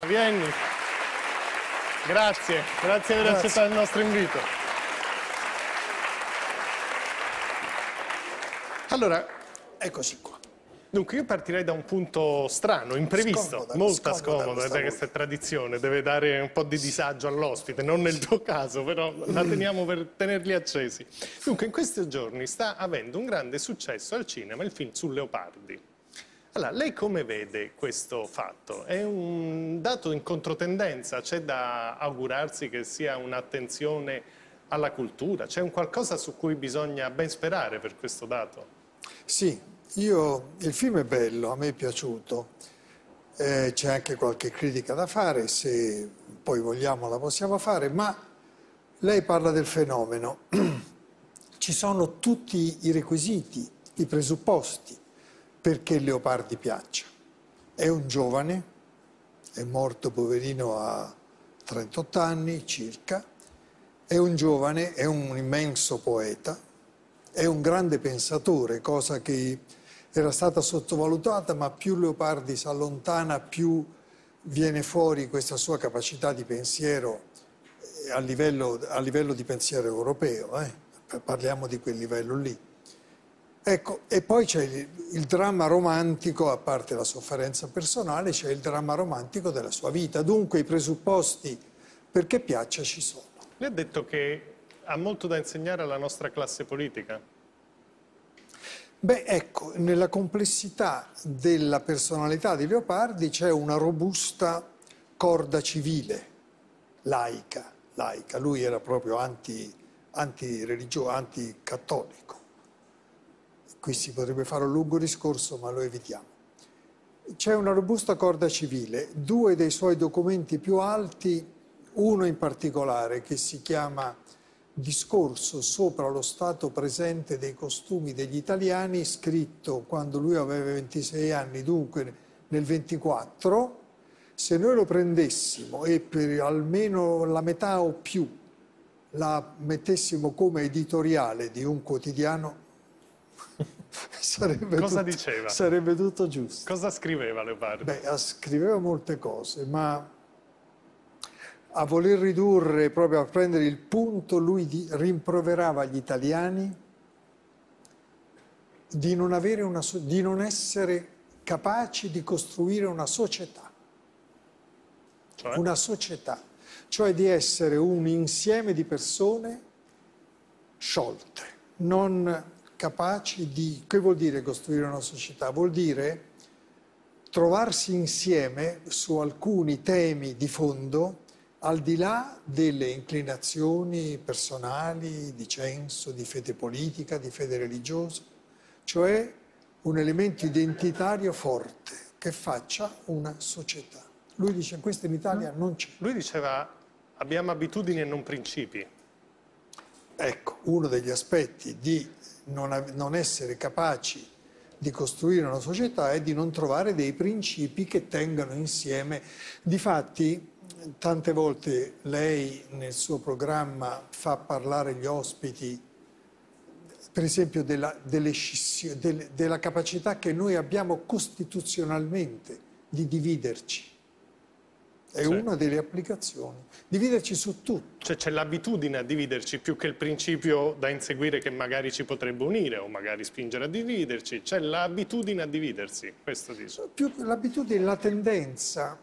Vieni. Grazie per aver accettato il nostro invito. Allora, Eccoci qua. dunque io partirei da un punto strano, imprevisto, molto scomodo, questa è tradizione, deve dare un po' di disagio all'ospite, non nel tuo caso, però la teniamo per tenerli accesi. Dunque, in questi giorni sta avendo un grande successo al cinema il film su Leopardi. Allora, lei come vede questo fatto? È un dato in controtendenza? C'è da augurarsi che sia un'attenzione alla cultura? C'è un qualcosa su cui bisogna ben sperare per questo dato? Sì, il film è bello, a me è piaciuto. C'è anche qualche critica da fare, se poi vogliamo la possiamo fare, ma lei parla del fenomeno. Ci sono tutti i requisiti, i presupposti perché Leopardi piaccia. È un giovane, è morto poverino a 38 anni circa, è un giovane, è un immenso poeta, è un grande pensatore, cosa che era stata sottovalutata, ma più Leopardi si allontana, più viene fuori questa sua capacità di pensiero a livello di pensiero europeo, parliamo di quel livello lì. Ecco, e poi c'è il dramma romantico, a parte la sofferenza personale, c'è il dramma romantico della sua vita. Dunque i presupposti perché piaccia ci sono. Lei ha detto che ha molto da insegnare alla nostra classe politica. Beh, ecco, nella complessità della personalità di Leopardi c'è una robusta corda civile, laica. Lui era proprio antireligioso, anticattolico. Qui si potrebbe fare un lungo discorso, ma lo evitiamo. C'è una robusta corda civile. Due dei suoi documenti più alti, uno in particolare che si chiama Discorso sopra lo stato presente dei costumi degli italiani, scritto quando lui aveva 26 anni, dunque nel 24, se noi lo prendessimo e per almeno la metà o più la mettessimo come editoriale di un quotidiano, sarebbe tutto giusto. Cosa scriveva Leopardi? Beh, scriveva molte cose, ma a voler ridurre, proprio a prendere il punto, lui rimproverava gli italiani di non essere capaci di costruire una società. Una società, cioè di essere un insieme di persone sciolte, non capaci di... Che vuol dire costruire una società? Vuol dire trovarsi insieme su alcuni temi di fondo al di là delle inclinazioni personali, di censo, di fede politica, di fede religiosa, cioè un elemento identitario forte che faccia una società. Lui dice questo in Italia non c'è. Lui diceva abbiamo abitudini e non principi. Ecco, uno degli aspetti di non essere capaci di costruire una società è di non trovare dei principi che tengano insieme. Difatti, tante volte lei nel suo programma fa parlare gli ospiti, per esempio, della capacità che noi abbiamo costituzionalmente di dividerci. È una delle applicazioni. Dividerci su tutto. Cioè c'è l'abitudine a dividerci più che il principio da inseguire che magari ci potrebbe unire o magari spingere a dividerci. C'è l'abitudine a dividersi, questo dice. Più l'abitudine, la tendenza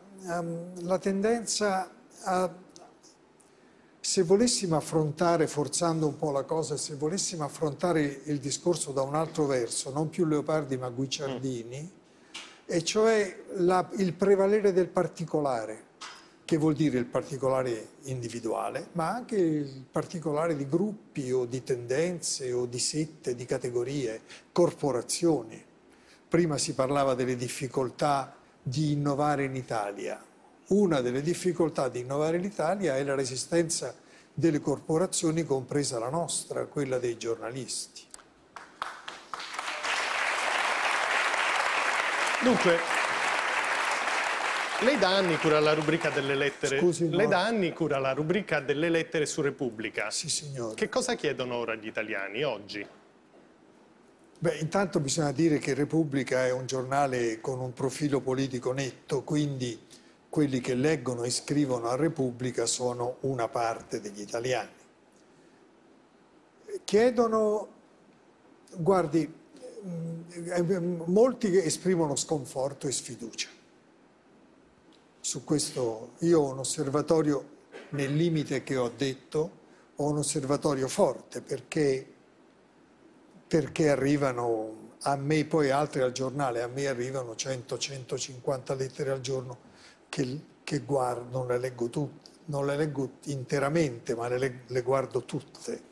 a... Se volessimo affrontare, forzando un po' la cosa, se volessimo affrontare il discorso da un altro verso, non più Leopardi ma Guicciardini, e cioè il prevalere del particolare, che vuol dire il particolare individuale, ma anche il particolare di gruppi o di tendenze o di sette, di categorie, corporazioni. Prima si parlava delle difficoltà di innovare in Italia. Una delle difficoltà di innovare in Italia è la resistenza delle corporazioni, compresa la nostra, quella dei giornalisti. Dunque, lei da anni cura la rubrica delle lettere. Scusi, no. Lei da anni cura la rubrica delle lettere su Repubblica. Sì, signore. Che cosa chiedono ora gli italiani, oggi? Beh, intanto bisogna dire che Repubblica è un giornale con un profilo politico netto, quindi quelli che leggono e scrivono a Repubblica sono una parte degli italiani. Chiedono, guardi, molti esprimono sconforto e sfiducia. Su questo io ho un osservatorio, nel limite che ho detto, ho un osservatorio forte perché arrivano a me, poi altri al giornale, a me arrivano 100-150 lettere al giorno che guardo, non le leggo tutte, non le leggo interamente, ma le guardo tutte.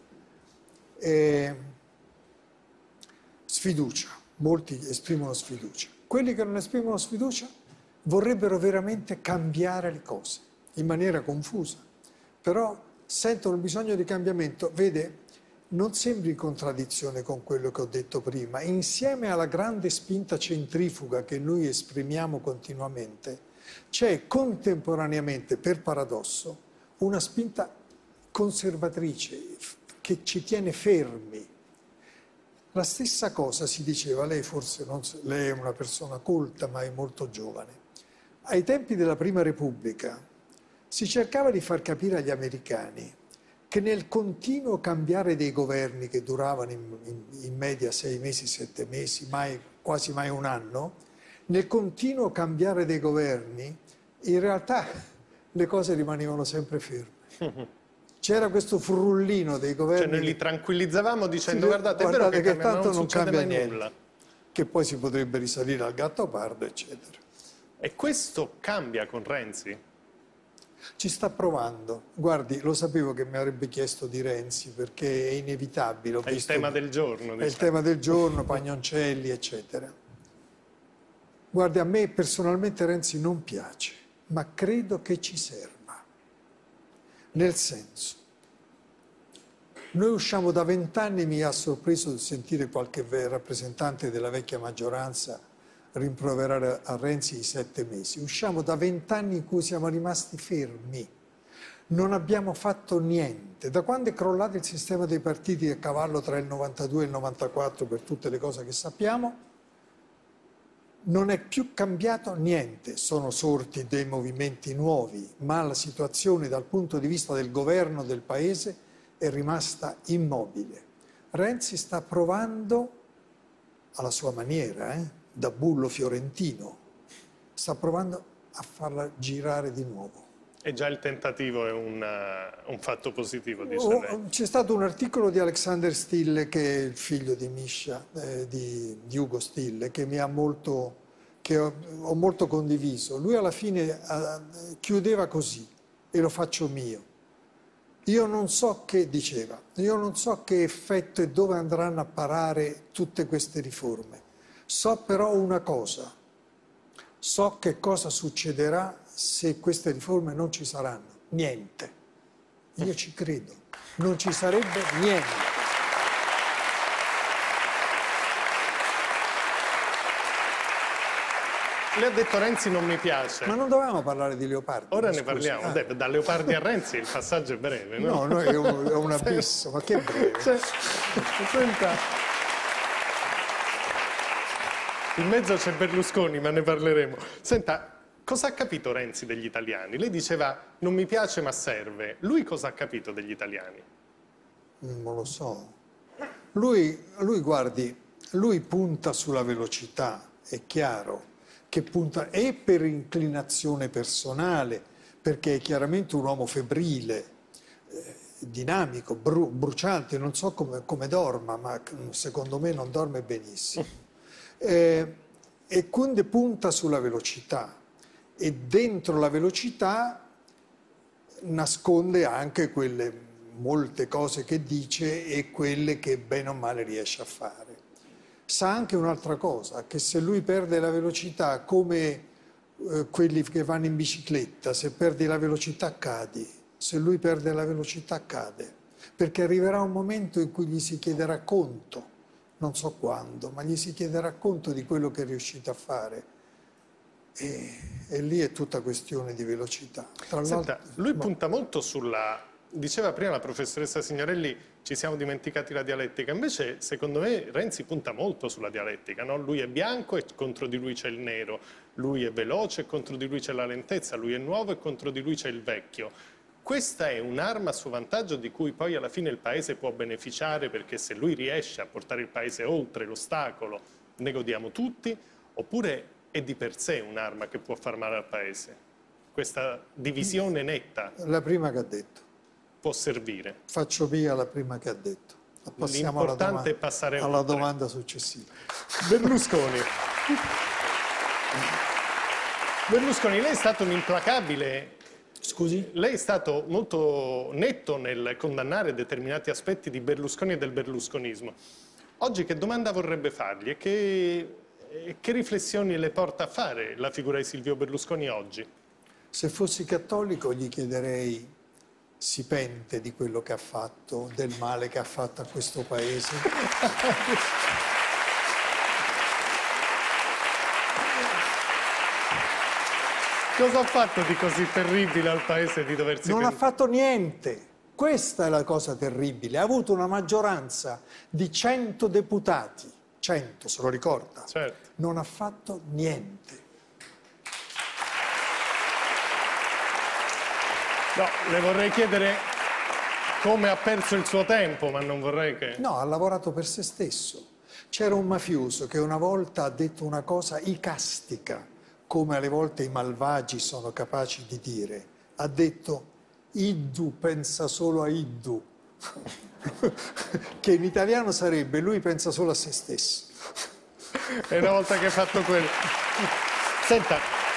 Sfiducia, molti esprimono sfiducia. Quelli che non esprimono sfiducia vorrebbero veramente cambiare le cose in maniera confusa, però sentono il bisogno di cambiamento. Vede, non sembri in contraddizione con quello che ho detto prima. Insieme alla grande spinta centrifuga che noi esprimiamo continuamente, c'è contemporaneamente, per paradosso, una spinta conservatrice che ci tiene fermi. La stessa cosa si diceva, lei forse lei è una persona colta ma è molto giovane. Ai tempi della Prima Repubblica si cercava di far capire agli americani che nel continuo cambiare dei governi che duravano in media 6 mesi, 7 mesi, quasi mai un anno, nel continuo cambiare dei governi in realtà le cose rimanevano sempre ferme. C'era questo frullino dei governi. Cioè noi li tranquillizzavamo dicendo sì, guardate, è vero che tanto non cambia mai niente, nulla. che poi si potrebbe risalire al Gattopardo, eccetera. E questo cambia con Renzi? Ci sta provando. Guardi, lo sapevo che mi avrebbe chiesto di Renzi perché è inevitabile. È il tema del giorno. È il tema del giorno, Pagnoncelli, eccetera. Guardi, a me personalmente Renzi non piace, ma credo che ci serva. Nel senso, noi usciamo da 20 anni, mi ha sorpreso di sentire qualche rappresentante della vecchia maggioranza rimproverare a Renzi i 7 mesi. Usciamo da 20 anni in cui siamo rimasti fermi, non abbiamo fatto niente. Da quando è crollato il sistema dei partiti a cavallo tra il 92 e il 94, per tutte le cose che sappiamo, non è più cambiato niente. Sono sorti dei movimenti nuovi, ma la situazione dal punto di vista del governo del Paese è rimasta immobile. Renzi sta provando, alla sua maniera, da bullo fiorentino, sta provando a farla girare di nuovo. E già il tentativo è un fatto positivo, dice lei. C'è stato un articolo di Alexander Stille, che è il figlio di Mischa, di Ugo Stille, che ho molto condiviso. Lui alla fine chiudeva così, e lo faccio mio. Io non so che, diceva, io non so che effetto e dove andranno a parare tutte queste riforme. So però una cosa, so che cosa succederà se queste riforme non ci saranno. Niente. Io ci credo. Non ci sarebbe niente. Le ha detto Renzi non mi piace. Ma non dovevamo parlare di Leopardi. Ora ne parliamo. Da Leopardi a Renzi il passaggio è breve, no? No, è un abisso, ma che breve. Senta. In mezzo c'è Berlusconi, ma ne parleremo. Senta, cosa ha capito Renzi degli italiani? Lei diceva non mi piace ma serve. Lui cosa ha capito degli italiani? Non lo so. Lui guardi, lui punta sulla velocità, è chiaro, che punta e per inclinazione personale, perché è chiaramente un uomo febbrile, dinamico, bruciante, non so come dorma, ma secondo me non dorme benissimo. E quindi punta sulla velocità e dentro la velocità nasconde anche quelle molte cose che dice e quelle che bene o male riesce a fare. Sa anche un'altra cosa, che se lui perde la velocità come quelli che vanno in bicicletta, se perdi la velocità cadi, se lui perde la velocità cade, perché arriverà un momento in cui gli si chiederà conto, non so quando, ma gli si chiederà conto di quello che è riuscito a fare. E lì è tutta questione di velocità. Senta, lui punta molto sulla... Diceva prima la professoressa Signorelli, ci siamo dimenticati la dialettica. Invece, secondo me, Renzi punta molto sulla dialettica, no? Lui è bianco e contro di lui c'è il nero. lui è veloce e contro di lui c'è la lentezza, lui è nuovo e contro di lui c'è il vecchio. Questa è un'arma a suo vantaggio di cui poi alla fine il paese può beneficiare, perché se lui riesce a portare il paese oltre l'ostacolo ne godiamo tutti, oppure è di per sé un'arma che può far male al paese. Questa divisione netta La prima che ha detto. può servire. Faccio via la prima che ha detto. Passiamo L'importante è passare alla oltre. domanda successiva. Berlusconi. Berlusconi, lei è stato un implacabile. Scusi? Lei è stato molto netto nel condannare determinati aspetti di Berlusconi e del berlusconismo. Oggi che domanda vorrebbe fargli e che riflessioni le porta a fare la figura di Silvio Berlusconi oggi? Se fossi cattolico gli chiederei: si pente di quello che ha fatto, del male che ha fatto a questo paese? Cosa ha fatto di così terribile al paese di doversi Non ha pentire? fatto niente. Questa è la cosa terribile. Ha avuto una maggioranza di 100 deputati. 100, se lo ricorda. Certo. Non ha fatto niente. No, le vorrei chiedere come ha perso il suo tempo, ma non vorrei che... No, ha lavorato per se stesso. C'era un mafioso che una volta ha detto una cosa icastica, come alle volte i malvagi sono capaci di dire. Ha detto: Iddu pensa solo a Iddu, che in italiano sarebbe: lui pensa solo a se stesso. E una volta che hai fatto quello... Senta,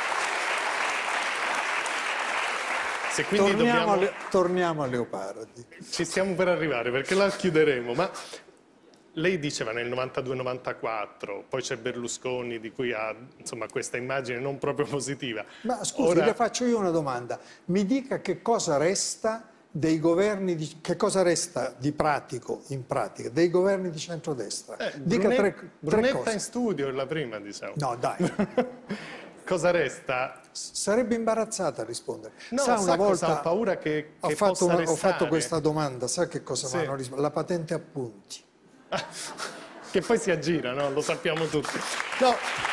se quindi Torniamo a Leopardi. ci stiamo per arrivare, perché la chiuderemo, ma lei diceva nel 92-94, poi c'è Berlusconi di cui ha insomma questa immagine non proprio positiva. Ma scusi, le faccio io una domanda. Mi dica che cosa resta dei governi che cosa resta di pratico, in pratica, dei governi di centrodestra? Dica tre Brunetta cose. in studio è la prima, diciamo. No, dai. Cosa resta? Sarebbe imbarazzata a rispondere. No, sa, una volta ho paura che ho possa fatto restare. questa domanda, sa che cosa Sì. mi hanno risposto? La patente a punti. Che poi si aggira, no? Lo sappiamo tutti. No,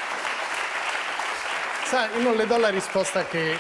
sa, io non le do la risposta che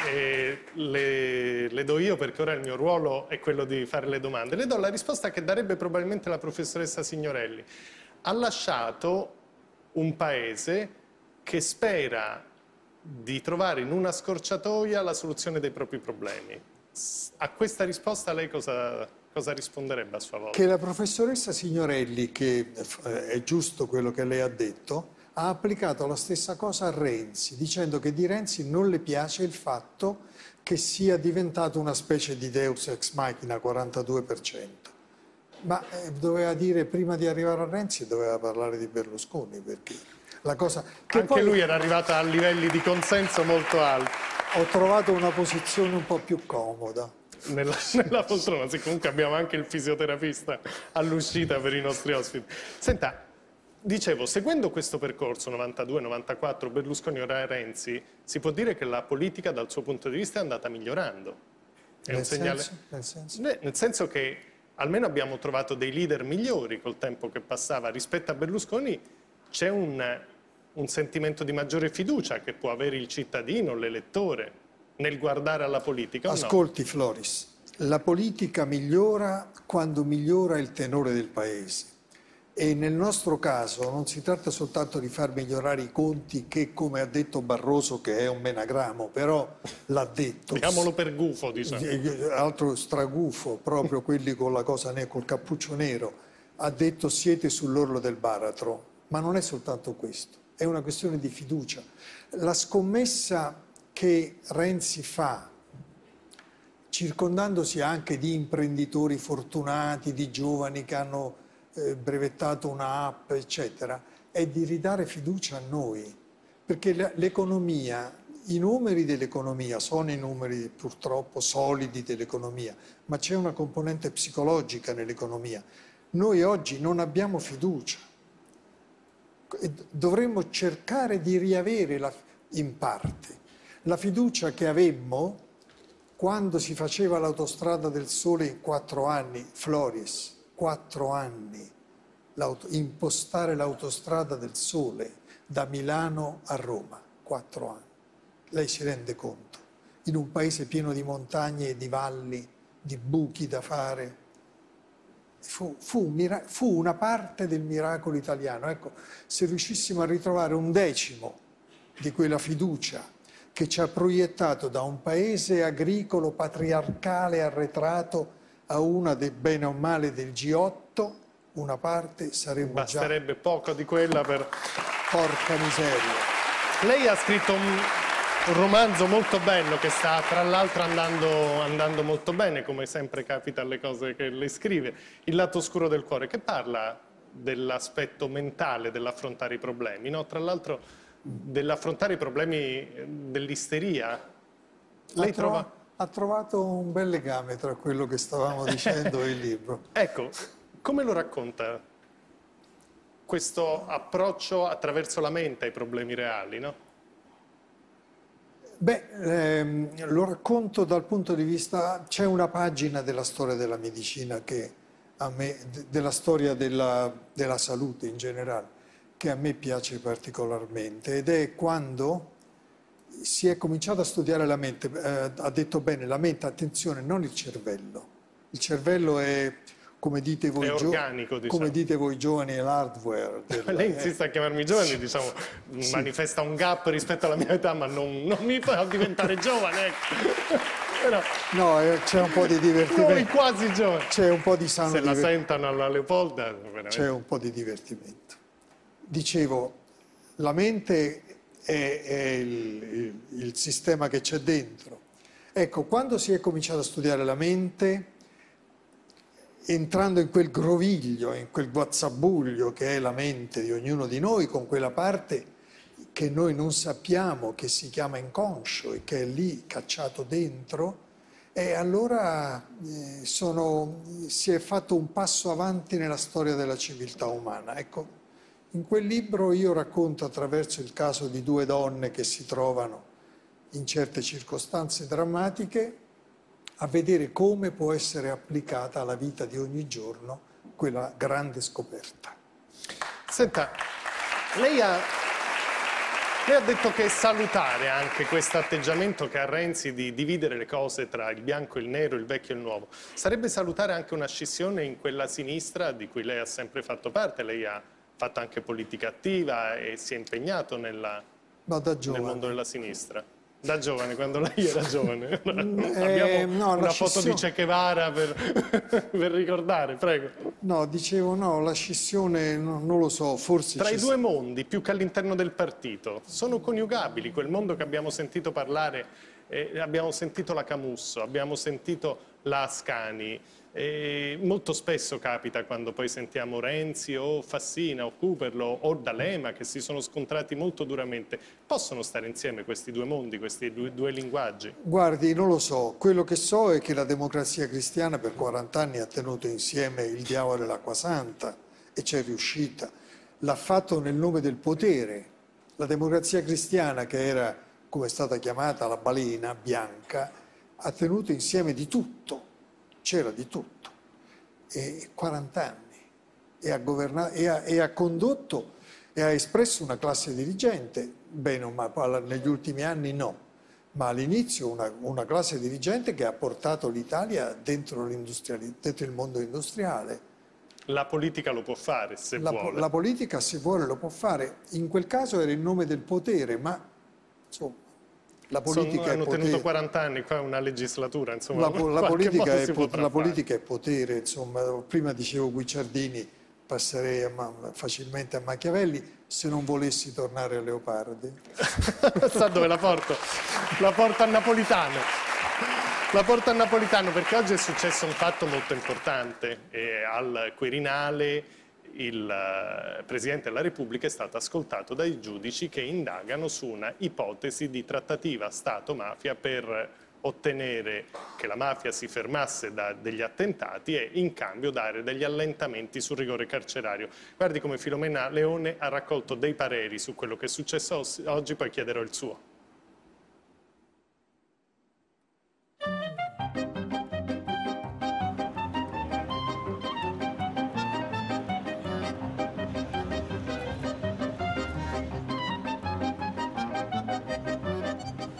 le do io, perché ora il mio ruolo è quello di fare le domande. Le do la risposta che darebbe probabilmente la professoressa Signorelli. Ha lasciato un paese che spera di trovare in una scorciatoia la soluzione dei propri problemi. A questa risposta lei cosa risponderebbe a sua volta? Che la professoressa Signorelli, che è giusto quello che lei ha detto, ha applicato la stessa cosa a Renzi, dicendo che di Renzi non le piace il fatto che sia diventato una specie di Deus ex machina 42%. Ma doveva dire, prima di arrivare a Renzi, doveva parlare di Berlusconi, perché la cosa... Che Anche poi lui era arrivato a livelli di consenso molto alti. ho trovato una posizione un po' più comoda. Nella poltrona, sì, comunque abbiamo anche il fisioterapista all'uscita per i nostri ospiti. Senta, dicevo, seguendo questo percorso 92-94, Berlusconi ora Renzi, si può dire che la politica dal suo punto di vista è andata migliorando. È un segnale... Nel senso? Nel senso che almeno abbiamo trovato dei leader migliori col tempo che passava. Rispetto a Berlusconi c'è un sentimento di maggiore fiducia che può avere il cittadino, l'elettore, nel guardare alla politica, o no? Ascolti, Floris, la politica migliora quando migliora il tenore del paese. E nel nostro caso non si tratta soltanto di far migliorare i conti, che, come ha detto Barroso, che è un menagramo, però l'ha detto. Diamolo per gufo, diciamo. Altro stragufo, proprio quelli con la cosa col cappuccio nero, ha detto: siete sull'orlo del baratro. Ma non è soltanto questo, è una questione di fiducia. La scommessa che Renzi fa, circondandosi anche di imprenditori fortunati, di giovani che hanno brevettato un'app, eccetera, è di ridare fiducia a noi. Perché l'economia, i numeri dell'economia sono i numeri purtroppo solidi dell'economia, ma c'è una componente psicologica nell'economia. Noi oggi non abbiamo fiducia. Dovremmo cercare di riavere in parte la fiducia che avemmo quando si faceva l'autostrada del Sole in 4 anni, Floris, 4 anni, impostare l'autostrada del Sole da Milano a Roma, 4 anni. Lei si rende conto? In un paese pieno di montagne e di valli, di buchi da fare. Fu una parte del miracolo italiano. Ecco, se riuscissimo a ritrovare un decimo di quella fiducia che ci ha proiettato da un paese agricolo, patriarcale, arretrato, a una bene o male del G8, una parte saremmo Basterebbe poco di quella per... Porca miseria. Lei ha scritto un romanzo molto bello che sta tra l'altro andando molto bene, come sempre capita alle cose che lei scrive, Il lato oscuro del cuore, che parla dell'aspetto mentale dell'affrontare i problemi, no? Tra l'altro dell'affrontare i problemi dell'isteria. Lei Ha trovato un bel legame tra quello che stavamo dicendo e il libro. Ecco, come lo racconta questo approccio attraverso la mente ai problemi reali, no? Beh, lo racconto dal punto di vista... C'è una pagina della storia della medicina che a me, della storia della salute in generale, che a me piace particolarmente, ed è quando si è cominciato a studiare la mente. Ha detto bene, la mente, attenzione, non il cervello. Il cervello è... Come dite voi, è organico, diciamo. Come dite voi giovani, è l'hardware. Lei insiste a chiamarmi giovane, diciamo, sì. Manifesta un gap rispetto alla mia età, ma non mi fa diventare giovane. Ecco. Però, no, c'è un po' di divertimento. Noi quasi giovani. C'è un po' di sano Se la sentano alla Leopolda, veramente. C'è un po' di divertimento. Dicevo, la mente è il sistema che c'è dentro. Ecco, quando si è cominciato a studiare la mente, entrando in quel groviglio, in quel guazzabuglio che è la mente di ognuno di noi, con quella parte che noi non sappiamo, che si chiama inconscio e che è lì cacciato dentro, e allora si è fatto un passo avanti nella storia della civiltà umana. Ecco, in quel libro io racconto attraverso il caso di 2 donne che si trovano in certe circostanze drammatiche a vedere come può essere applicata alla vita di ogni giorno quella grande scoperta. Senta, lei ha detto che è salutare anche questo atteggiamento che ha Renzi di dividere le cose tra il bianco e il nero, il vecchio e il nuovo. Sarebbe salutare anche una scissione in quella sinistra di cui lei ha sempre fatto parte. Lei ha fatto anche politica attiva e si è impegnato nel mondo della sinistra. Da giovane, quando lei era giovane. Abbiamo una foto di Che Guevara per ricordare, prego. No, dicevo no, la scissione non lo so, forse... Tra i due mondi, più che all'interno del partito, sono coniugabili. Quel mondo che abbiamo sentito parlare, abbiamo sentito la Camusso, abbiamo sentito la Ascani. Molto spesso capita quando poi sentiamo Renzi o Fassina o Cooperlo o D'Alema che si sono scontrati molto duramente. Possono stare insieme questi due mondi, questi due linguaggi? Guardi, non lo so. Quello che so è che la Democrazia Cristiana per 40 anni ha tenuto insieme il diavolo e l'acqua santa e c'è riuscita. L'ha fatto nel nome del potere. La Democrazia Cristiana, che era, come è stata chiamata, la balena bianca, ha tenuto insieme di tutto. C'era di tutto, e 40 anni, e ha governato, e ha condotto, e ha espresso una classe dirigente, bene o male, negli ultimi anni no, ma all'inizio una classe dirigente che ha portato l'Italia dentro il mondo industriale. La politica lo può fare, se vuole. La politica, se vuole, lo può fare. In quel caso era in nome del potere, ma insomma... La politica hanno è potere. tenuto 40 anni, qua è una legislatura, insomma. La politica è potere, insomma. Prima dicevo Guicciardini, passerei facilmente a Machiavelli se non volessi tornare a Leopardi. Sa dove la porto? La porto a Napolitano. La porto a Napolitano perché oggi è successo un fatto molto importante. Al Quirinale il Presidente della Repubblica è stato ascoltato dai giudici che indagano su una ipotesi di trattativa Stato-mafia per ottenere che la mafia si fermasse da degli attentati e in cambio dare degli allentamenti sul rigore carcerario. Guardi come Filomena Leone ha raccolto dei pareri su quello che è successo oggi, poi chiederò il suo.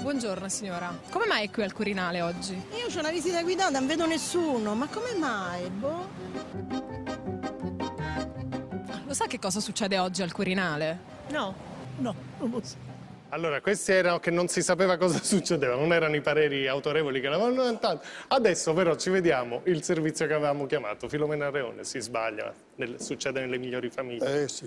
Buongiorno signora, come mai è qui al Quirinale oggi? Io ho una visita guidata, non vedo nessuno, ma come mai? Boh. Lo sa che cosa succede oggi al Quirinale? No, non lo so. Allora, questi erano che non si sapeva cosa succedeva, non erano i pareri autorevoli che l'avevano inventato. Adesso però ci vediamo il servizio che avevamo chiamato. Filomena Reone si sbaglia, succede nelle migliori famiglie. Sì.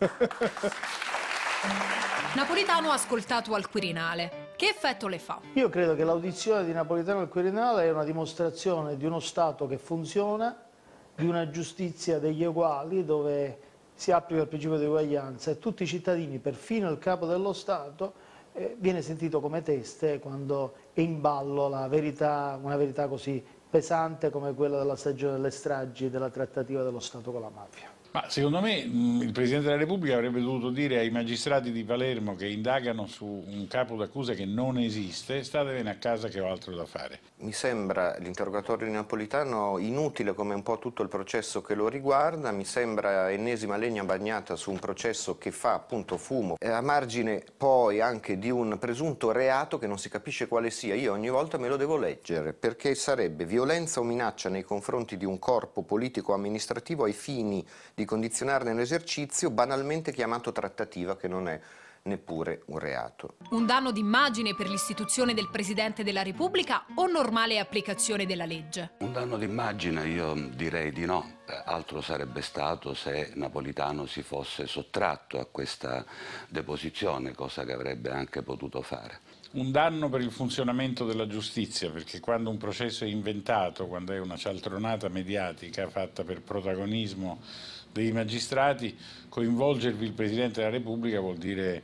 Napolitano ascoltato al Quirinale. Che effetto le fa? Io credo che l'audizione di Napolitano al Quirinale è una dimostrazione di uno Stato che funziona, di una giustizia degli uguali, dove si applica il principio di uguaglianza e tutti i cittadini, perfino il capo dello Stato, viene sentito come teste quando è in ballo la verità, una verità così pesante come quella della stagione delle stragi, della trattativa dello Stato con la mafia. Ma secondo me il Presidente della Repubblica avrebbe dovuto dire ai magistrati di Palermo che indagano su un capo d'accusa che non esiste: statevene a casa che ho altro da fare. Mi sembra l'interrogatorio di Napolitano inutile come un po' tutto il processo che lo riguarda, mi sembra ennesima legna bagnata su un processo che fa appunto fumo, a margine poi anche di un presunto reato che non si capisce quale sia. Io ogni volta me lo devo leggere, perché sarebbe violenza o minaccia nei confronti di un corpo politico o amministrativo ai fini di condizionarne l'esercizio, banalmente chiamato trattativa, che non è neppure un reato. Un danno d'immagine per l'istituzione del Presidente della Repubblica o normale applicazione della legge? Un danno d'immagine io direi di no. Altro sarebbe stato se Napolitano si fosse sottratto a questa deposizione, cosa che avrebbe anche potuto fare. Un danno per il funzionamento della giustizia, perché quando un processo è inventato, quando è una cialtronata mediatica fatta per protagonismo dei magistrati, coinvolgervi il Presidente della Repubblica vuol dire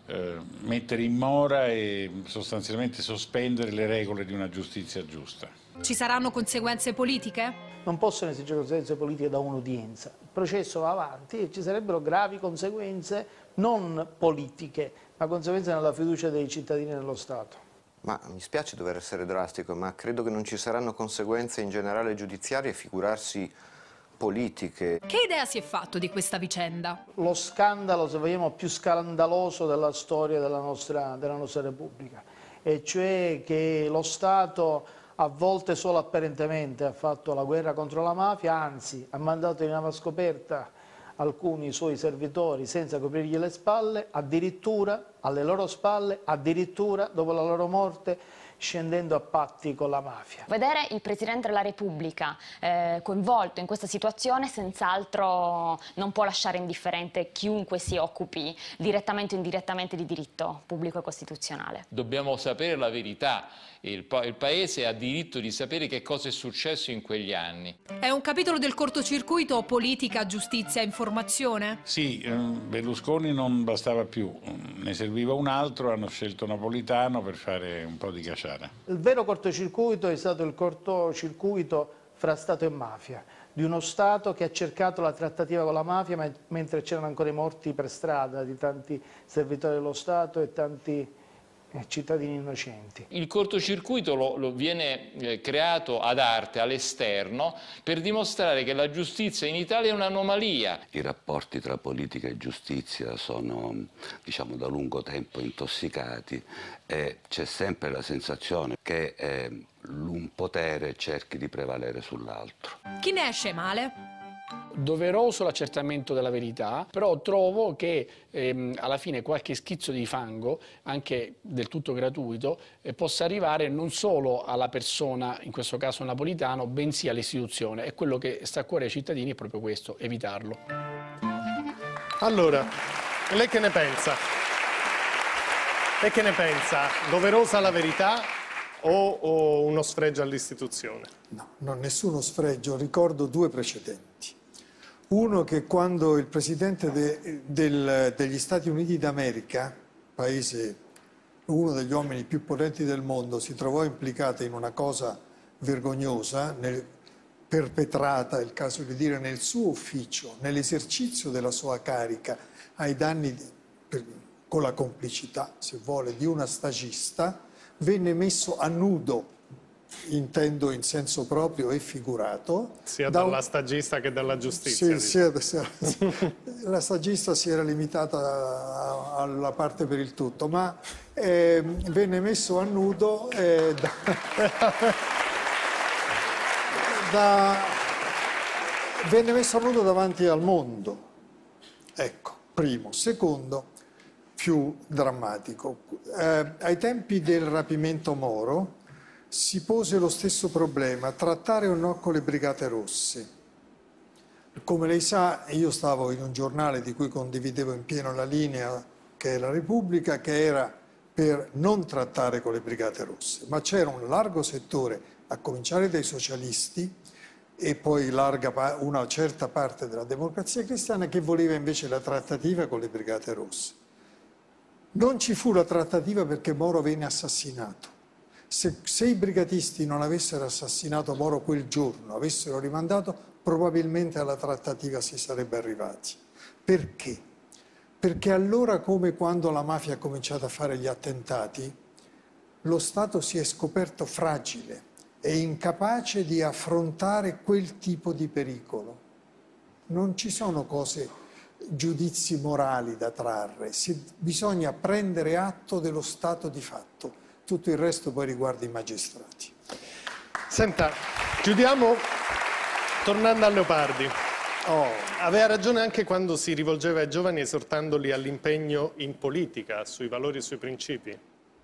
mettere in mora e sostanzialmente sospendere le regole di una giustizia giusta. Ci saranno conseguenze politiche? Non possono esserci conseguenze politiche da un'udienza. Il processo va avanti e ci sarebbero gravi conseguenze non politiche, ma conseguenze nella fiducia dei cittadini nello Stato. Ma mi spiace dover essere drastico, ma credo che non ci saranno conseguenze in generale giudiziarie, figurarsi politiche. Che idea si è fatto di questa vicenda? Lo scandalo, se vogliamo, più scandaloso della storia della nostra Repubblica, e cioè che lo Stato, a volte solo apparentemente, ha fatto la guerra contro la mafia, anzi ha mandato in ava scoperta alcuni suoi servitori senza coprirgli le spalle, addirittura alle loro spalle, addirittura dopo la loro morte, scendendo a patti con la mafia. Vedere il Presidente della Repubblica coinvolto in questa situazione senz'altro non può lasciare indifferente chiunque si occupi direttamente o indirettamente di diritto pubblico e costituzionale. Dobbiamo sapere la verità. Il Paese ha diritto di sapere che cosa è successo in quegli anni. È un capitolo del cortocircuito politica, giustizia, informazione? Sì, Berlusconi non bastava più, ne serviva un altro, hanno scelto Napolitano per fare un po' di caciara. Il vero cortocircuito è stato il cortocircuito fra Stato e mafia, di uno Stato che ha cercato la trattativa con la mafia mentre c'erano ancora i morti per strada di tanti servitori dello Stato e tanti cittadini innocenti. Il cortocircuito viene creato ad arte, all'esterno, per dimostrare che la giustizia in Italia è un'anomalia. I rapporti tra politica e giustizia sono, diciamo, da lungo tempo intossicati e c'è sempre la sensazione che un potere cerchi di prevalere sull'altro. Chi ne esce male? Doveroso l'accertamento della verità, però trovo che alla fine qualche schizzo di fango, anche del tutto gratuito, possa arrivare non solo alla persona, in questo caso Napolitano, bensì all'istituzione. E quello che sta a cuore ai cittadini è proprio questo, evitarlo. Allora, lei che ne pensa? Lei che ne pensa? Doverosa la verità o uno sfregio all'istituzione? No, non nessuno sfregio. Ricordo due precedenti. Uno che quando il Presidente degli Stati Uniti d'America, paese, uno degli uomini più potenti del mondo, si trovò implicato in una cosa vergognosa, perpetrata, è il caso di dire, nel suo ufficio, nell'esercizio della sua carica, ai danni, con la complicità, se vuole, di una stagista, venne messo a nudo intendo in senso proprio e figurato. Sia dalla stagista che dalla giustizia. La stagista si era limitata alla parte per il tutto, ma venne messo a nudo venne messo a nudo davanti al mondo. Ecco, primo. Secondo, più drammatico. Ai tempi del rapimento Moro si pose lo stesso problema, trattare o no con le Brigate Rosse. Come lei sa, io stavo in un giornale di cui condividevo in pieno la linea, che è La Repubblica, che era per non trattare con le Brigate Rosse, ma c'era un largo settore, a cominciare dai socialisti, e poi una certa parte della Democrazia Cristiana, che voleva invece la trattativa con le Brigate Rosse. Non ci fu la trattativa perché Moro venne assassinato. Se i brigatisti non avessero assassinato Moro quel giorno, avessero rimandato, probabilmente alla trattativa si sarebbe arrivati. Perché? Perché allora, come quando la mafia ha cominciato a fare gli attentati, lo Stato si è scoperto fragile e incapace di affrontare quel tipo di pericolo. Non ci sono giudizi morali da trarre, bisogna prendere atto dello stato di fatto. Tutto il resto poi riguarda i magistrati. Senta, chiudiamo tornando a Leopardi. Aveva ragione anche quando si rivolgeva ai giovani esortandoli all'impegno in politica, sui valori e sui principi.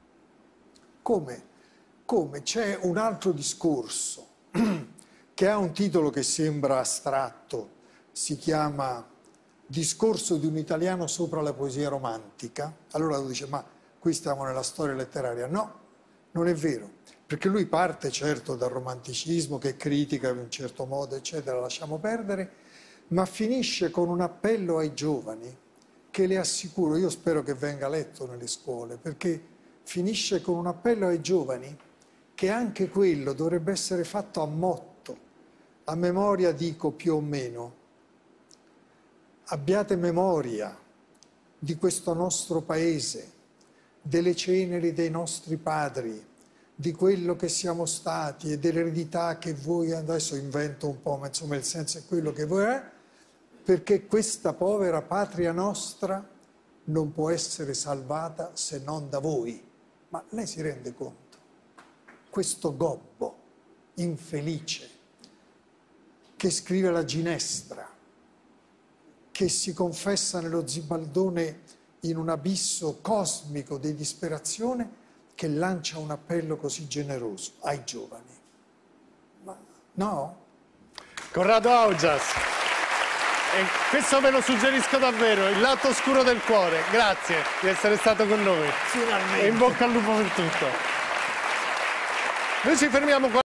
Come? C'è un altro discorso che ha un titolo che sembra astratto, si chiama Discorso di un italiano sopra la poesia romantica. Allora uno dice, ma qui stiamo nella storia letteraria. No, non è vero, perché lui parte certo dal romanticismo che critica in un certo modo, eccetera, lasciamo perdere, ma finisce con un appello ai giovani che, le assicuro, io spero che venga letto nelle scuole, perché finisce con un appello ai giovani che anche quello dovrebbe essere fatto a motto, a memoria, dico, più o meno. Abbiate memoria di questo nostro paese, delle ceneri dei nostri padri, di quello che siamo stati e dell'eredità che voi, adesso invento un po', ma insomma il senso è quello che voi è, perché questa povera patria nostra non può essere salvata se non da voi. Ma lei si rende conto? Questo gobbo infelice che scrive la Ginestra, che si confessa nello Zibaldone in un abisso cosmico di disperazione, che lancia un appello così generoso ai giovani. Ma no? Corrado Augias, e questo ve lo suggerisco davvero, il lato oscuro del cuore. Grazie di essere stato con noi. Finalmente. E in bocca al lupo per tutto. Noi ci fermiamo qua.